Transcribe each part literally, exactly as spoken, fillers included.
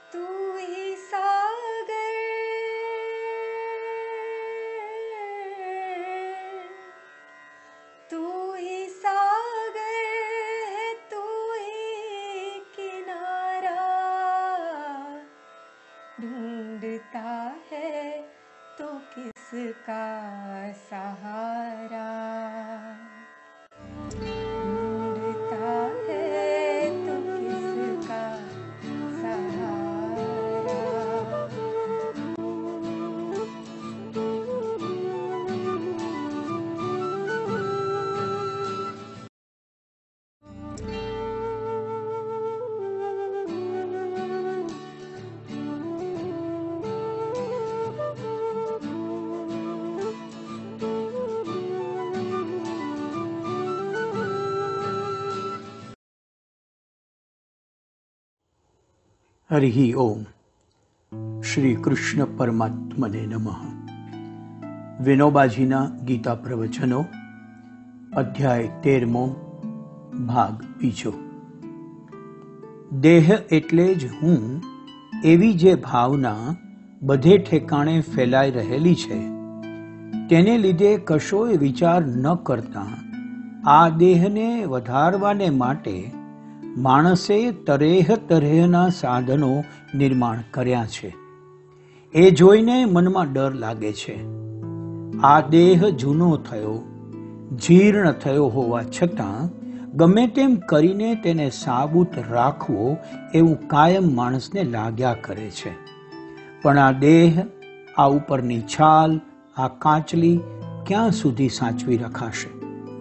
तू ही सागर, तू ही सागर है, तू ही किनारा, ढूंढता है तो किसका सहारा, ढूंढता है तो किसका सहारा। हरि ओम। श्री कृष्ण परमात्मने नमः। વિનોબાજીના ગીતા પ્રવચનો અધ્યાય તેરમો ભાગ બીજો। દેહ એટલે જ હું એવી જે ભાવના બધે ઠેકાણે ફેલાઈ રહેલી છે, તેને લીધે કશોય વિચાર ન કરતા આ દેહને વધારવાને માટે માણસે તરેહ તરેહના સાધનો નિર્માણ કર્યા છે। એ જોઈને મનમાં ડર લાગે છે। આ દેહ જૂનો થયો, જીર્ણ થયો હોવા છતાં ગમે તેમ કરીને તેને સાબુત રાખવો એવું કાયમ માણસને લાગ્યા કરે છે। પણ આ દેહ, આ ઉપરની છાલ, આ કાચલી ક્યાં સુધી સાચવી રખાશે?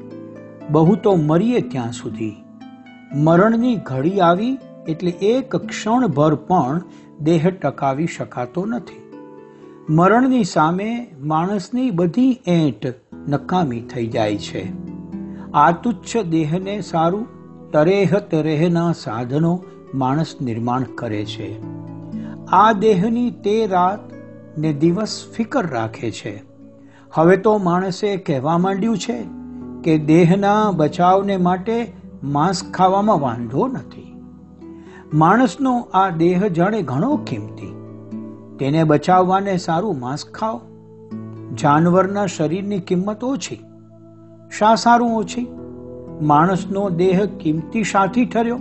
બહુ તો મરીએ ત્યાં સુધી। મરણની ઘડી આવી એટલે એક ક્ષણભર પણ દેહ ટકાવી શકાતો નથી। મરણની સામે માણસની બધી એંટ નકામી થઈ જાય છે। આ તુચ્છ દેહને સારું તરેહ તરેહના સાધનો માણસ નિર્માણ કરે છે। આ દેહની તે રાત ને દિવસ ફિકર રાખે છે। હવે તો માણસે કહેવા માંડ્યું છે કે દેહના બચાવને માટે માંસ ખાવામાં વાંધો નથી। માણસનો આ દેહ જાણે ઘણો કિંમતી, તેને બચાવવાને સારું માંસ ખાઓ। જાનવરના શરીરની કિંમત ઓછી, શા સારું ઓછી? માણસનો દેહ કિંમતી શાથી ઠર્યો?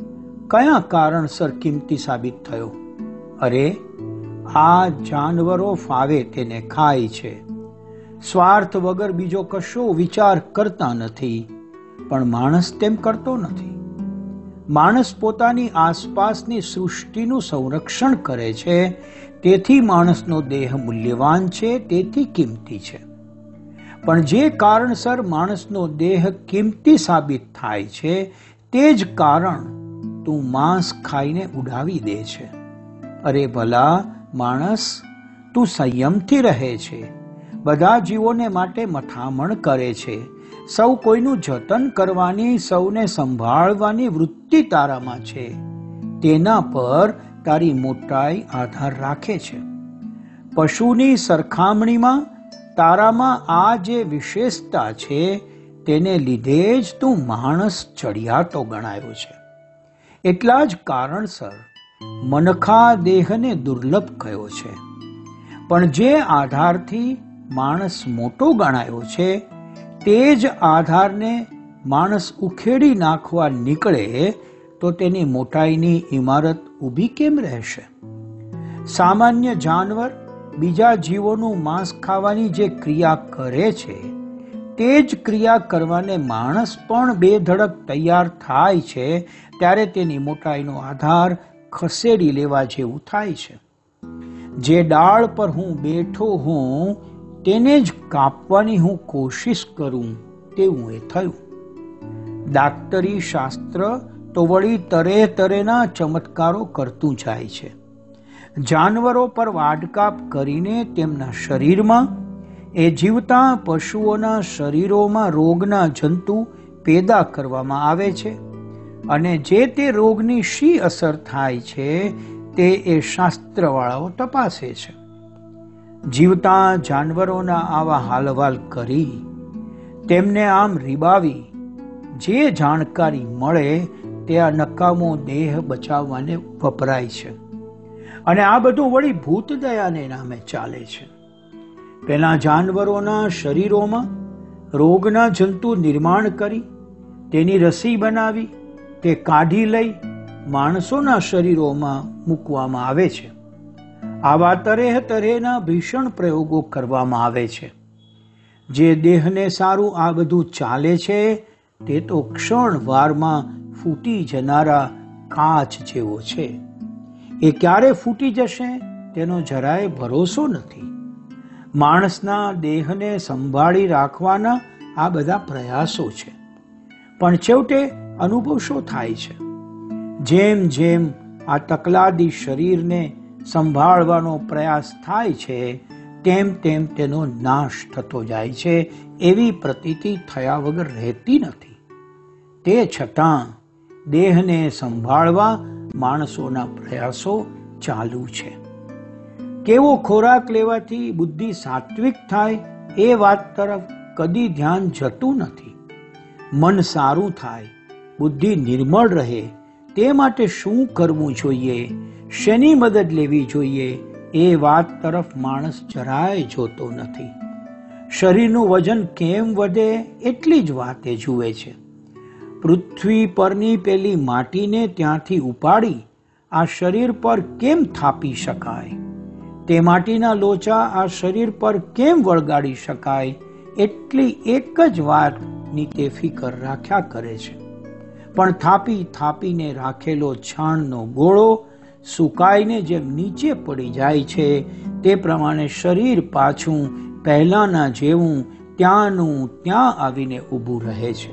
કયા કારણસર કિંમતી સાબિત થયો? અરે, આ જાનવરો ફાવે તેને ખાય છે, સ્વાર્થ વગર બીજો કશો વિચાર કરતા નથી। પણ માણસ તેમ કરતો નથી। માણસ પોતાની આસપાસની સૃષ્ટિનું સંરક્ષણ કરે છે, તેથી માણસનો દેહ મૂલ્યવાન છે, તેથી કિંમતી છે। પણ જે કારણસર માણસનો દેહ કિંમતી સાબિત થાય છે, તે જ કારણ તું માંસ ખાઈને ઉડાવી દે છે। અરે ભલા માણસ, તું સંયમથી રહે છે, બધા જીવોને માટે મથામણ કરે છે, સૌ કોઈનું જતન કરવાની, સૌને સંભાળવાની વૃત્તિ તારામાં છે, તેના પર તારી મોટાઈ આધાર રાખે છે। પશુની સરખામણીમાં તારામાં આ જે વિશેષતા છે, તેને લીધે જ તું માણસ ચડિયાતો ગણાયો છે। એટલા જ કારણસર મનખા દેહને દુર્લભ કયો છે। પણ જે આધારથી માણસ મોટો ગણાયો છે, તે જ આધારને માણસ ઉખેડી નાખવા નીકળે તો તેની મોટાઈની ઇમારત ઊભી કેમ રહેશે? સામાન્ય જાનવર બીજા જીવોનું માંસ ખાવાની જે ક્રિયા કરે છે, તે જ ક્રિયા કરવાને માણસ પણ બે ધડક તૈયાર થાય છે, ત્યારે તેની મોટાઈનો આધાર ખસેડી લેવા જેવું થાય છે। જે ડાળ પર હું બેઠો હું, તેને જ કાપવાની હું કોશિશ કરું તેવું એ થયું। ડાક્ટરી શાસ્ત્ર તો વળી તરે તરેના ચમત્કારો કરતું જાય છે। જાનવરો પર વાડકાપ કરીને તેમના શરીરમાં, એ જીવતા પશુઓના શરીરોમાં રોગના જંતુ પેદા કરવામાં આવે છે, અને જે તે રોગની શી અસર થાય છે તે એ શાસ્ત્રવાળાઓ તપાસે છે। જીવતા જાનવરોના આવા હાલવાલ કરી તેમને આમ રીબાવી જે જાણકારી મળે તે આ નકામો દેહ બચાવવાને વપરાય છે। અને આ બધું વળી ભૂત દયાને નામે ચાલે છે. પેલા જાનવરોના શરીરોમાં રોગના જંતુ નિર્માણ કરી તેની રસી બનાવી તે કાઢી લઈ માણસોના શરીરોમાં મૂકવામાં આવે છે. આવા તરેહ તરેહના ભીષણ પ્રયોગો કરવામાં આવે છે. જે દેહને સારું આ બધું ચાલે છે તે તો ક્ષણ વારમાં ફૂટી જનારા કાચ જેવો છે. એ ક્યારે ફૂટી જશે તેનો જરાય ભરોસો નથી. માણસના દેહને સંભાળી રાખવાના આ બધા પ્રયાસો છે, પણ છેવટે અનુભવ શું થાય છે? જેમ જેમ આ તકલાદી શરીરને સંભાળવાનો પ્રયાસ થાય છે તેમ તેમ તેનો નાશ થતો જાય છે. એવી પ્રતીતિ થયા વગર રહેતી નથી. તે છતાં દેહને સંભાળવા માણસોના પ્રયાસો ચાલુ છે. કેવો ખોરાક લેવાથી બુદ્ધિ સાત્વિક થાય એ વાત તરફ કદી ધ્યાન જતું નથી. મન સારું થાય, બુદ્ધિ નિર્મળ રહે તે માટે શું કરવું જોઈએ, શેની મદદ લેવી જોઈએ એ વાત તરફ માણસ જરાય જોતો નથી. શરીરનું વજન કેમ વધે એટલી જ વાતે જુએ છે. પૃથ્વી પરની પેલી માટીને ત્યાંથી ઉપાડી આ શરીર પર કેમ થાપી શકાય, તે માટીના લોચા આ શરીર પર કેમ વળગાડી શકાય, એટલી એક જ વાતની તે ફિકર રાખ્યા કરે છે. પણ થાપી થાપીને રાખેલો છાણનો ગોળો સુકાઈને જેમ નીચે પડી જાય છે તે પ્રમાણે શરીર પાછું પહેલાના જેવું ત્યાંનું ત્યાં આવીને ઊભું રહે છે.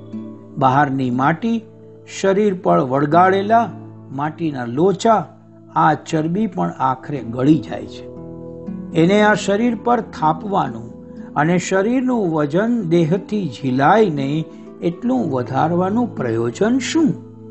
બહારની માટી, શરીર પર વળગાડેલા માટીના લોચા, આ ચરબી પણ આખરે ગળી જાય છે. એને આ શરીર પર થાપવાનું અને શરીરનું વજન દેહથી ઝીલાય નહીં એટલું વધારવાનું પ્રયોજન શું?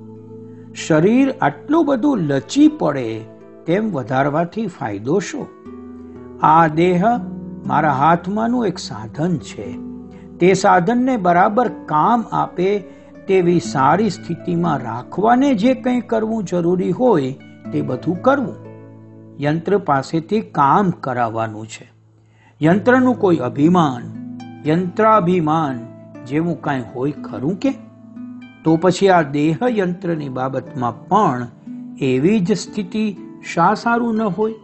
શરીર આટલું બધું લચી પડે તેમ વધારવાથી ફાયદો શું? આ દેહ મારા હાથમાંનું એક સાધન છે. તે સાધનને બરાબર કામ આપે તેવી સારી સ્થિતિમાં રાખવાને જે કંઈ કરવું જરૂરી હોય તે બધું કરવું. યંત્ર પાસેથી કામ કરાવવાનું છે. યંત્રનું કોઈ અભિમાન, યંત્રાભિમાન જેવું કાંઈ હોય ખરું કે? તો પછી આ દેહ યંત્રની બાબતમાં પણ એવી જ સ્થિતિ શા સારું ન હોય?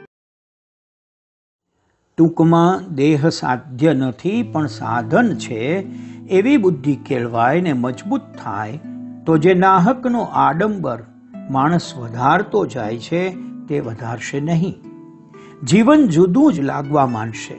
ટૂંકમાં દેહ સાધ્ય નથી પણ સાધન છે એવી બુદ્ધિ કેળવાય ને મજબૂત થાય તો જે નાહકનો આડંબર માણસ વધારતો જાય છે તે વધારશે નહીં. જીવન જુદું જ લાગવા માંડશે.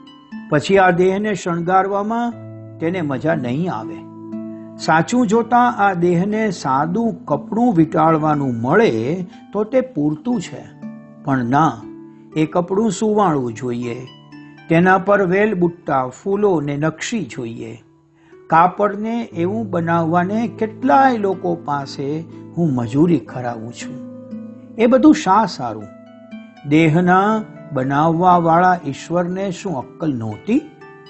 પછી આ દેહને શણગારવામાં તેને મજા નહીં આવે. સાચું જોતા આ દેહને સાદું કપડું વીંટાળવાનું મળે તો તે પૂરતું છે. પણ ના, એ કપડું સુવાળવું જોઈએ. તેના પર વેલ બુટ્ટા, ફૂલો ને નકશી જોઈએ. કાપડને એવું બનાવવાને કેટલાય લોકો પાસે હું મજૂરી કરાવું છું. એ બધું શા સારું? દેહના બનાવવા વાળા ઈશ્વરને શું અક્કલ નહોતી?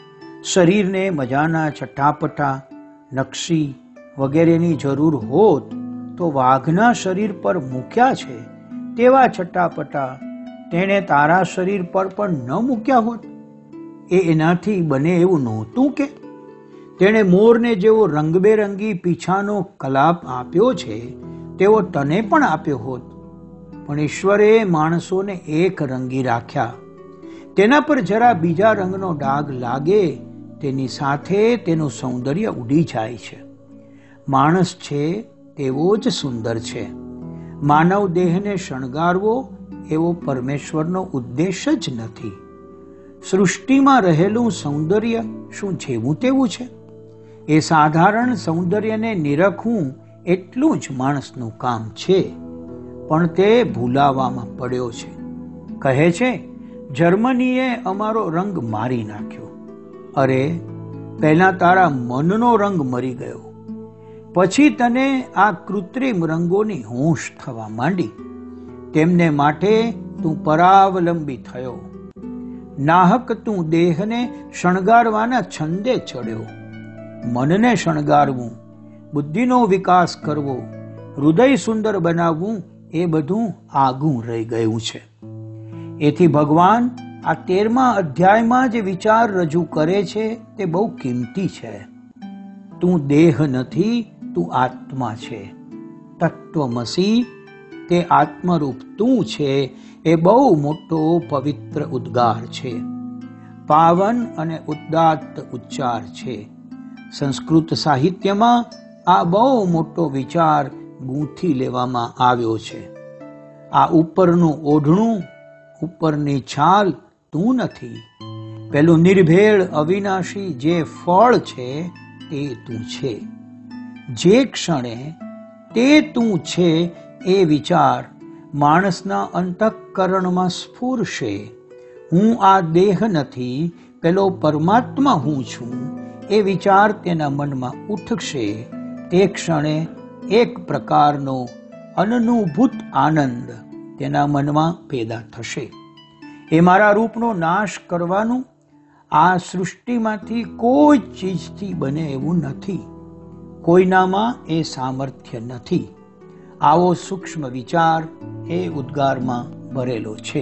શરીરને મજાના ચટાપટા, નકશી વગેરેની જરૂર હોત તો વાઘના શરીર પર મૂક્યા છે તેવા ચટાપટા તેણે તારા શરીર પર પણ ન મૂક્યા હોત? એ એનાથી બને એવું નહોતું કે? તેણે મોરને જેવો રંગબેરંગી પીછાનો કલાપ આપ્યો છે તેવો તને પણ આપ્યો હોત. પણ ઈશ્વરે માણસોને એક રંગી રાખ્યા. તેના પર જરા બીજા રંગનો ડાઘ લાગે તેની સાથે તેનું સૌંદર્ય ઉડી જાય છે. માણસ છે તેવો જ સુંદર છે. માનવ દેહને શણગારવો એવો પરમેશ્વરનો ઉદ્દેશ જ નથી. સૃષ્ટિમાં રહેલું સૌંદર્ય શું જેવું તેવું છે? એ સાધારણ સૌંદર્યને નિરખવું એટલું જ માણસનું કામ છે. પણ તે ભૂલાવામાં પડ્યો છે. કહે છે, જર્મનીએ અમારો રંગ મારી નાખ્યો. અરે, પહેલા તારા મનનો રંગ મરી ગયો, પછી તને આ કૃત્રિમ રંગોની હોશ થવા માંડી. તેમને માટે તું પરાવલંબી થયો. નાહક તું દેહને શણગારવાના છંદે ચડ્યો. મનને શણગારવું, બુદ્ધિનો વિકાસ કરવો, હૃદય સુંદર બનાવવું એ બધું આગું રહી ગયું છે. એથી ભગવાન આ તેરમા અધ્યાયમાં જે વિચાર રજૂ કરે છે તે બહુ કિંમતી છે. તું દેહ નથી, તું આત્મા છે. તત્વમસી તે આત્મરૂપ તું છે એ બહુ મોટો પવિત્ર ઉદ્ગાર છે. પાવન અને ઉદાત્ત ઉચ્ચાર છે. સંસ્કૃત સાહિત્યમાં આ બહુ મોટો વિચાર ગૂંથી લેવામાં આવ્યો છે. આ ઉપરનું ઓઢણું, ઉપરની છાલ તું નથી. પેલું નિર્ભેળ અવિનાશી જે ફળ છે તે તું છે. જે ક્ષણે તે તું છે એ વિચાર માણસના અંતઃકરણમાં સ્ફુરશે. હું આ દેહ નથી, પેલો પરમાત્મા હું છું, એ વિચાર તેના મનમાં ઉઠશે. તે ક્ષણે એક પ્રકારનો અનનુભૂત આનંદ તેના મનમાં પેદા થશે. એ મારા રૂપનો નાશ કરવાનું આ સૃષ્ટિમાંથી કોઈ ચીજથી બને એવું નથી. કોઈનામાં એ સામર્થ્ય નથી. આવો સૂક્ષ્મ વિચાર એ ઉદ્ગારમાં ભરેલો છે.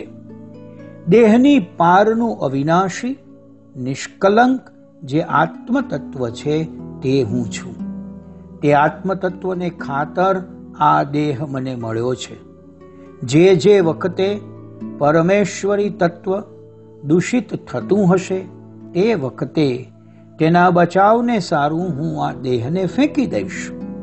દેહની પારનું અવિનાશી નિષ્કલંક જે આત્મતત્વ છે તે હું છું. તે આત્મતત્વને ખાતર આ દેહ મને મળ્યો છે. જે જે વખતે પરમેશ્વરી તત્વ દૂષિત થતું હશે તે વખતે તેના બચાવને સારું હું આ દેહને ફેંકી દઈશ.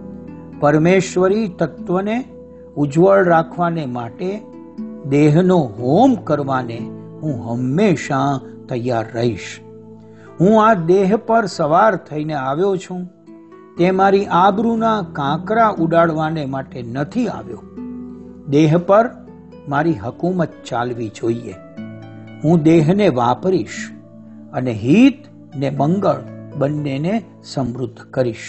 પરમેશ્વરી તત્વને ઉજ્જવળ રાખવાને માટે દેહનો હોમ કરવાને હું હંમેશા તૈયાર રહીશ. હું આ દેહ પર સવાર થઈને આવ્યો છું. તે મારી આબરૂના કાંકરા ઉડાડવાને માટે નથી આવ્યો. દેહ પર મારી હકુમત ચાલવી જોઈએ. હું દેહને વાપરીશ અને હિત ને મંગળ બંનેને સમૃદ્ધ કરીશ.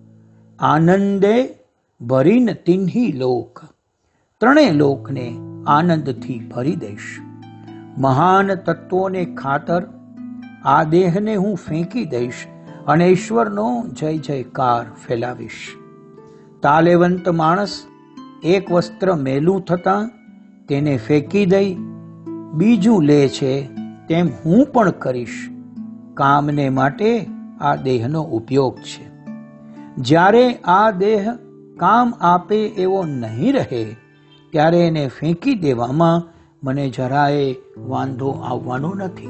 આનંદે ભરીને તિન્હી લોક, ત્રણેય લોકને આનંદથી ભરી દઈશ. મહાન તત્વોને ખાતર આ દેહને હું ફેંકી દઈશ અને ઈશ્વરનો જય જયકાર ફેલાવીશ. તાલેવંત માણસ એક વસ્ત્ર મેલું થતાં તેને ફેંકી દઈ બીજું લે છે, તેમ હું પણ કરીશ. કામને માટે આ દેહનો ઉપયોગ છે. જ્યારે આ દેહ કામ આપે એવો નહીં રહે ત્યારે એને ફેંકી દેવામાં મને જરાય વાંધો આવવાનો નથી.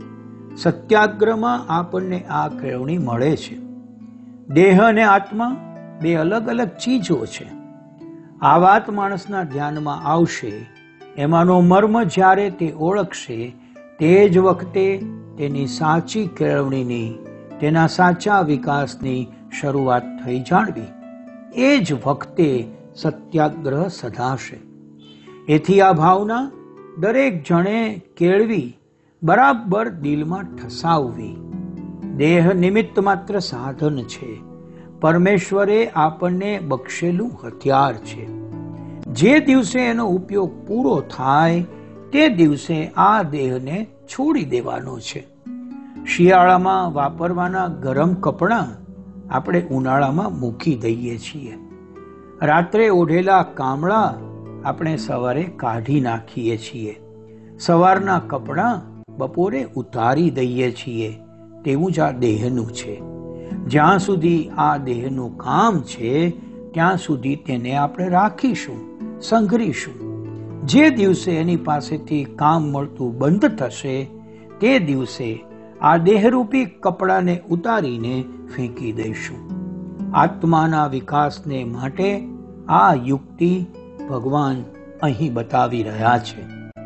સત્યાગ્રહમાં આપણને આ કેળવણી મળે છે. દેહ અને આત્મા બે અલગ અલગ ચીજો છે. આ વાત માણસના ધ્યાનમાં આવશે. એમાંનો મર્મ જ્યારે તે ઓળખશે તે જ વખતે તેની સાચી કેળવણીની, તેના સાચા વિકાસની શરૂઆત થઈ જાણવી. એ જ વખતે સત્યાગ્રહ સધાશે. એથી આ ભાવના દરેક જણે કેળવી બરાબર દિલમાં ઠસાવવી. દેહ નિમિત્ત માત્ર સાધન છે. પરમેશ્વરે આપણને બક્ષેલું હથિયાર છે. જે દિવસે એનો ઉપયોગ પૂરો થાય તે દિવસે આ દેહને છોડી દેવાનો છે. શિયાળામાં વાપરવાના ગરમ કપડાં આપણે ઉનાળામાં મૂકી દઈએ છીએ. રાત્રે ઓઢેલા કામળા આપણે સવારે કાઢી નાખીએ છીએ. સવારના કપડાં બપોરે ઉતારી દઈએ છીએ. તેવું જ આ દેહનું છે. જ્યાં સુધી આ દેહનું કામ છે ત્યાં સુધી તેને આપણે રાખીશું, સંઘરીશું. જે દિવસે એની પાસેથી કામ મળતું બંધ થશે તે દિવસે આ દેહરૂપી કપડાને ઉતારીને ફેંકી દઈશું. આત્માના વિકાસને માટે આ યુક્તિ ભગવાન અહીં બતાવી રહ્યા છે.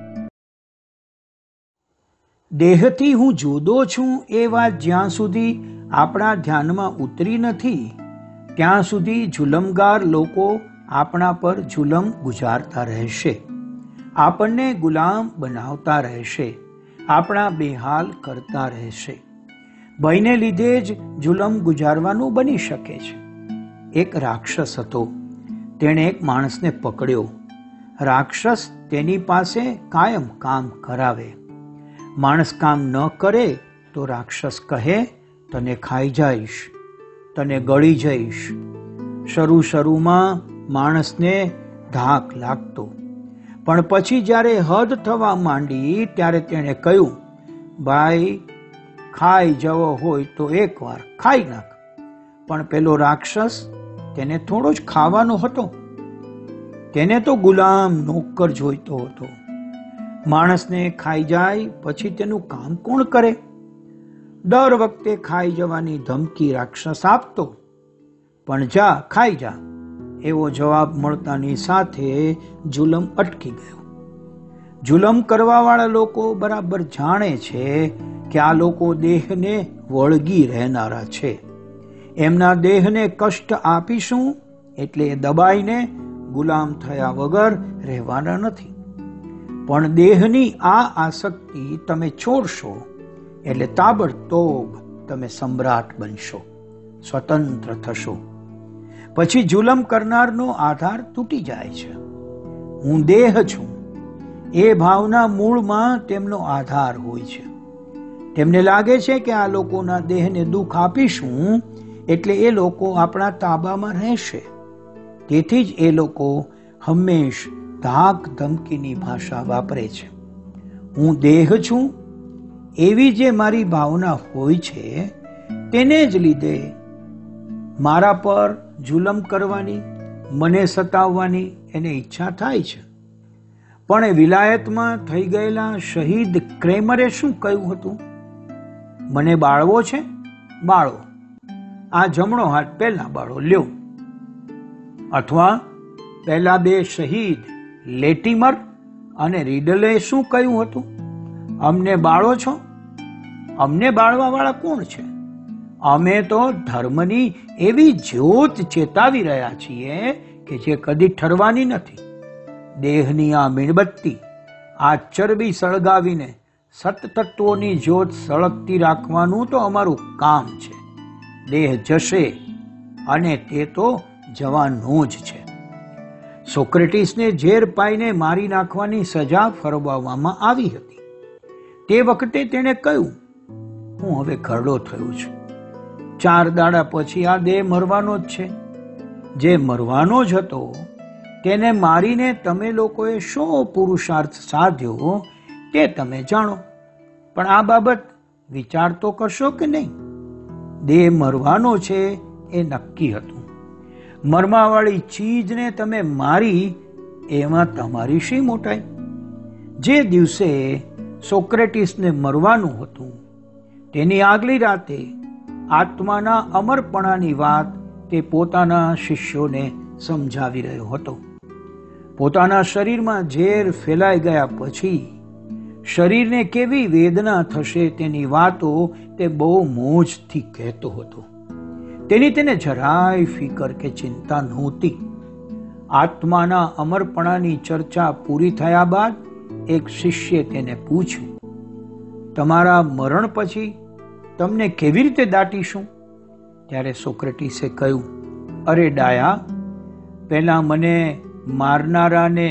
દેહથી હું જુદો છું એ વાત જ્યાં સુધી આપણા ધ્યાનમાં ઉતરી નથી ત્યાં સુધી જુલમગાર લોકો આપણા પર જુલમ ગુજારતા રહેશે. આપણને ગુલામ બનાવતા રહેશે. આપણા બેહાલ કરતા રહેશે. ભયને લીધે જ જુલમ ગુજારવાનું બની શકે છે. એક રાક્ષસ હતો. તેણે એક માણસને પકડ્યો. રાક્ષસ તેની પાસે કાયમ કામ કરાવે. માણસ કામ ન કરે તો રાક્ષસ કહે, તને ખાઈ જઈશ, તને ગળી જઈશ. શરૂ શરૂમાં માણસને ધાક લાગતો. પણ પછી જ્યારે હદ થવા માંડી ત્યારે તેણે કહ્યું, ભાઈ, ખાઈ જવો હોય તો એકવાર ખાઈ નાખ. પણ પેલો રાક્ષસ, તેને થોડો જ ખાવાનો હતો. તેને તો ગુલામ નોકર જોઈતો હતો. માણસને ખાઈ જાય પછી તેનું કામ કોણ કરે? દર વખતે ખાઈ જવાની ધમકી રાક્ષસ આપતો. પણ જા, ખાઈ જા એવો જવાબ મળતાની સાથે જુલમ અટકી ગયો. જુલમ કરવાવાળા લોકો બરાબર જાણે છે કે આ લોકો દેહને વળગી રહેનારા છે. એમના દેહને કષ્ટ આપીશું એટલે એ દબાઈને ગુલામ થયા વગર રહેવાના નથી. પણ દેહની આ આસક્તિ તમે છોડશો એટલે તાબડતોબ તમે સમ્રાટ બનશો, સ્વતંત્ર થશો. પછી જુલમ કરનારનો આધાર તૂટી જાય છે. હું દેહ છું એ ભાવના મૂળમાં તેમનો આધાર હોય છે. તેમને લાગે છે કે આ લોકોના દેહને દુઃખ આપીશું એટલે એ લોકો આપણા તાબામાં રહેશે. તેથી જ એ લોકો હંમેશ ધાક ધમકીની ભાષા વાપરે છે. હું દેહ છું એવી જે મારી ભાવના હોય છે તેને જ લીધે મારા પર જુલમ કરવાની, મને સતાવવાની એને ઈચ્છા થાય છે. પણ એ વિલાયતમાં થઈ ગયેલા શહીદ ક્રેમરે શું કહ્યું હતું? મને બાળવો છે? બાળો. આ જમણો હાથ પહેલા બાળો, લ્યો. અથવા પહેલા બે શહીદ લેટિમર અને રીડલે શું કહ્યું હતું? અમને બાળો છો? અમને બાળવા વાળા કોણ છે? અમે તો ધર્મની એવી જ્યોત ચેતાવી રહ્યા છીએ કે જે કદી ઠરવાની નથી. દેહની આ મીણબત્તી, આ ચરબી સળગાવીને સતતત્વોની જ્યોત સળગતી રાખવાનું તો અમારું કામ છે. દેહ જશે અને તે તો જવાનો જ છે. સોક્રેટિસને ઝેર પાઈને મારી નાખવાની સજા ફરમાવવામાં આવી હતી. તે વખતે તેણે કહ્યું, હું હવે ઘરડો થયો છું. ચાર દાડા પછી આ દેહ મરવાનો જ છે. જે મરવાનો જ હતો તેને મારીને તમે લોકોએ શો પુરુષાર્થ સાધ્યો તે તમે જાણો. પણ આ બાબત વિચાર તો કરશો કે નહીં? દેહ મરવાનો છે એ નક્કી હતું. મરમાવાળી ચીજને તમે મારી એમાં તમારી શી મોટાઈ? જે દિવસે સોક્રેટિસને મરવાનું હતું તેની આગલી રાતે આત્માના અમરપણાની વાત તે પોતાના શિષ્યોને સમજાવી રહ્યો હતો. પોતાના શરીરમાં ઝેર ફેલાઈ ગયા પછી શરીરને કેવી વેદના થશે તેની વાતો તે બહુ મોજથી કહેતો હતો. તેની તેને જરાય ફિકર કે ચિંતા નહોતી. આત્માના અમરપણાની ચર્ચા પૂરી થયા બાદ એક શિષ્યે તેને પૂછ્યું, તમારા મરણ પછી તમને કેવી રીતે દાટીશું? ત્યારે સોક્રેટિસે કહ્યું, અરે ડાયા, પહેલા મને મારનારાને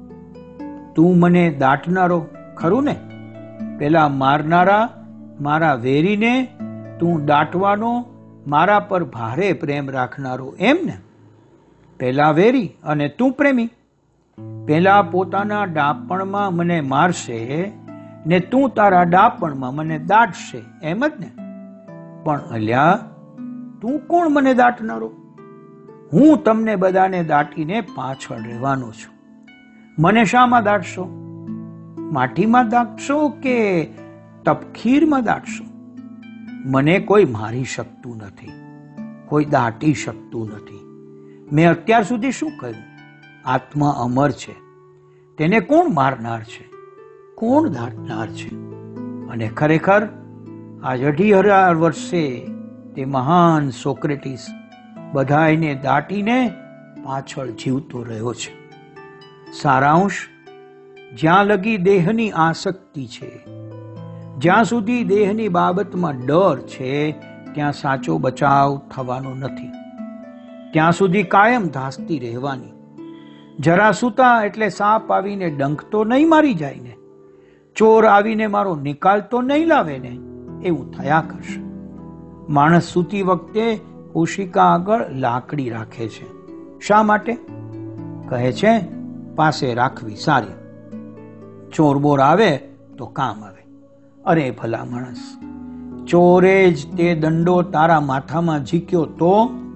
તું મને દાટનારો ખરું ને? પેલા મારનારા મારા વેરીને તું દાટવાનો, મારા પર ભારે પ્રેમ રાખનારો, એમ ને? પેલા વેરી અને તું પ્રેમી. પેલા પોતાના ડાપણમાં મને મારશે ને તું તારા ડાપણમાં મને દાટશે, એમ જ ને? પણ અલ્યા, તું કોણ મને દાટનારો? હું તમને બધાને દાટીને પાછળ રહેવાનો છું. મને શામાં દાટશો? માટીમાં દાટશો કે તપખીરમાં દાટશો? મને કોઈ મારી શકતું નથી, કોઈ દાટી શકતું નથી. મેં અત્યાર સુધી શું કહ્યું? આત્મા અમર છે. તેને કોણ મારનાર છે? કોણ દાટનાર છે? અને ખરેખર આજ અઢી હજાર વર્ષે તે મહાન સોક્રેટિસ બધાયને દાટીને પાછળ જીવતો રહ્યો છે. સારાંશ, જ્યાં લગી દેહની આસક્તિ છે, જ્યાં સુધી દેહની બાબતમાં ડર છે, ત્યાં સાચો બચાવ થવાનો નથી. ત્યાં સુધી કાયમ ધાસતી રહેવાની. જરા સૂતા એટલે સાપ આવીને ડંખ તો નહીં મારી જાય ને? ચોર આવીને મારો નિકાલ તો નહીં લાવે ને? એવું થયા કરશે. માણસ સૂતી વખતે ઓશિકા આગળ લાકડી રાખે છે. શા માટે? કહે છે પાસે રાખવી સારી. ચોર બોર આવે તો કામ આવે. અરે ભલા માણસ, ચોરે જ તે દંડો તારા માથામાં ઝીક્યો તો?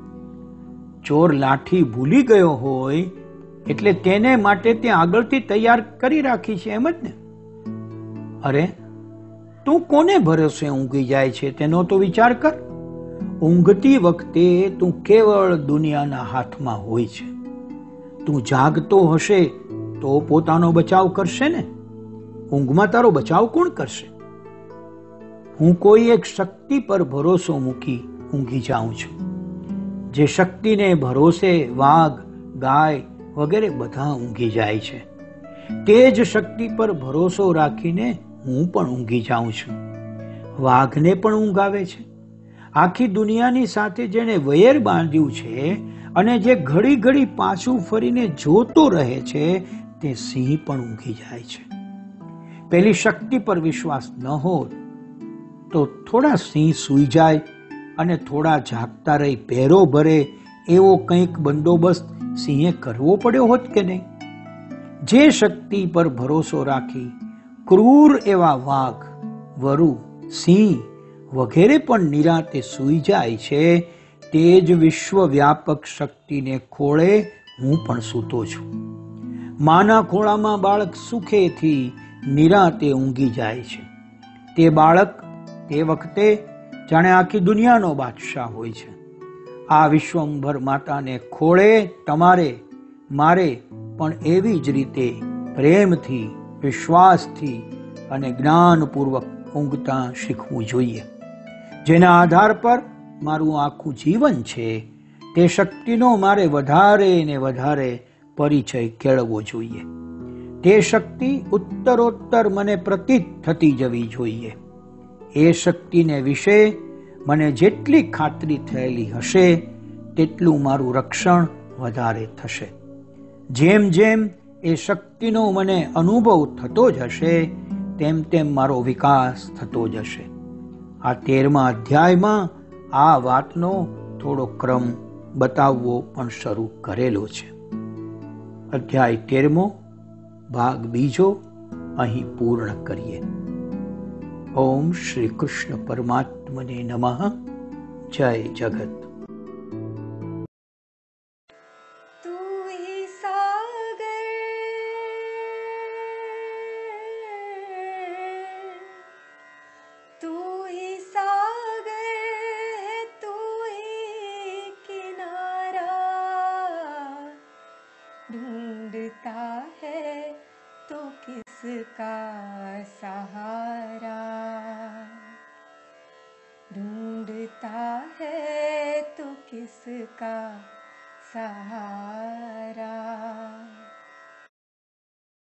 ચોર લાઠી ભૂલી ગયો હોય એટલે તેને માટે તે આગળથી તૈયાર કરી રાખી છે, એમ જ ને? અરે તું કોને ભરોસે ઊંઘી જાય છે તેનો તો વિચાર કર. ઊંઘતી વખતે તું કેવળ દુનિયાના હાથમાં હોય છે. તું જાગતો હશે તો પોતાનો બચાવ કરશે ને? ઊંઘમાં તારો બચાવ કોણ કરશે? હું કોઈ એક શક્તિ પર ભરોસો મૂકી ઊંઘી જાઉં છું. જે શક્તિને ભરોસે વાઘ, ગાય વગેરે બધા ઊંઘી જાય છે. તે જ શક્તિ પર ભરોસો રાખીને હું પણ ઊંઘી જાઉં છું. વાઘને પણ ઊંઘ આવે છે. આખી દુનિયાની સાથે જેને વૈર બાંધ્યું છે અને જે ઘડી ઘડી પાછું ફરીને જોતો રહે છે તે સિંહ પણ ઊંઘી જાય છે. પેલી શક્તિ પર વિશ્વાસ ન હોત તો થોડા સિંહ સૂઈ જાય અને થોડા જાગતા રહી પહેરો ભરે એવો કંઈક બંદોબસ્ત સિંહે કરવો પડ્યો હોત કે નહીં? જે શક્તિ પર ભરોસો રાખી ક્રૂર એવા વાઘ, વરુ, સિંહ વગેરે પણ નિરાંતે સૂઈ જાય છે, તે જ વિશ્વવ્યાપક શક્તિને ખોળે હું પણ સૂતો છું. માના ખોળામાં બાળક સુખેથી નિરાંતે ઊંઘી જાય છે. તે બાળક તે વખતે જાણે આખી દુનિયાનો બાદશાહ હોય છે. આ વિશ્વંભર માતાને ખોળે તમારે મારે પણ એવી જ રીતે પ્રેમથી, વિશ્વાસથી અને જ્ઞાનપૂર્વક ઊંઘતા શીખવું જોઈએ. જેના આધાર પર મારું આખું જીવન છે તે શક્તિનો મારે વધારે ને વધારે પરિચય કેળવવો જોઈએ. તે શક્તિ ઉત્તરોત્તર મને પ્રતીત થતી જવી જોઈએ. એ શક્તિને વિશે મને જેટલી ખાતરી થયેલી હશે તેટલું મારું રક્ષણ વધારે થશે. જેમ જેમ એ શક્તિનો મને અનુભવ થતો જશે તેમ તેમ મારો વિકાસ થતો જશે. આ તેરમા અધ્યાયમાં આ વાતનો થોડો ક્રમ બતાવવો પણ શરૂ કરેલો છે. અધ્યાય તેરમો ભાગ બીજો અહીં પૂર્ણ કરીએ. ઓમ શ્રી કૃષ્ણ પરમાત્મને નમઃ. જય જગત. तू ही सागर तू ही सागर है तू ही किनारा ढूंढता है तो किसका सहारा ढूंढता है तो किसका सहारा